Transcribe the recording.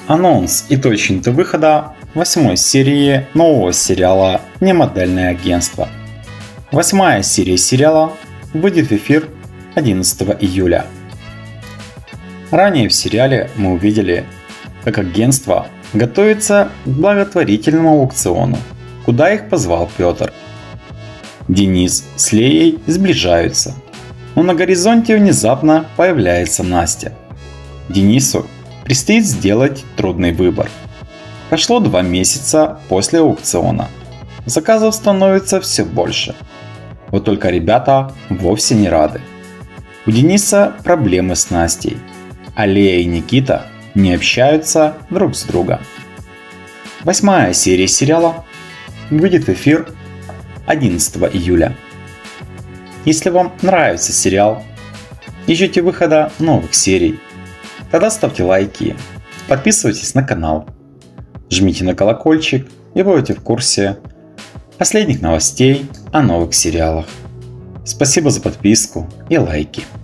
Анонс и точная дата выхода 8 серии нового сериала «Немодельное агентство». 8 серия сериала выйдет в эфир 11 июля. Ранее в сериале мы увидели, как агентство готовится к благотворительному аукциону, куда их позвал Петр. Денис с Леей сближаются, но на горизонте внезапно появляется Настя. Денису предстоит сделать трудный выбор. Прошло 2 месяца после аукциона. Заказов становится все больше. Вот только ребята вовсе не рады. У Дениса проблемы с Настей, а Лея и Никита не общаются друг с другом. 8 серия сериала выйдет в эфир 11 июля. Если вам нравится сериал и ждете выхода новых серий, тогда ставьте лайки, подписывайтесь на канал, жмите на колокольчик и будете в курсе последних новостей о новых сериалах. Спасибо за подписку и лайки.